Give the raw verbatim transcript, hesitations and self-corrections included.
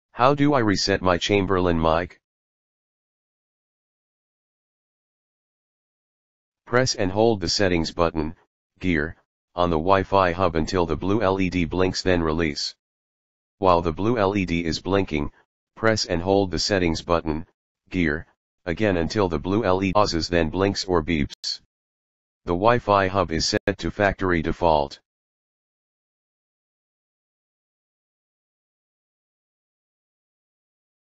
How do I reset my Chamberlain mic? Press and hold the settings button, gear, on the Wi-Fi hub until the blue L E D blinks, then release. While the blue L E D is blinking, press and hold the settings button, gear, again until the blue L E D pauses, then blinks or beeps. The Wi-Fi hub is set to factory default.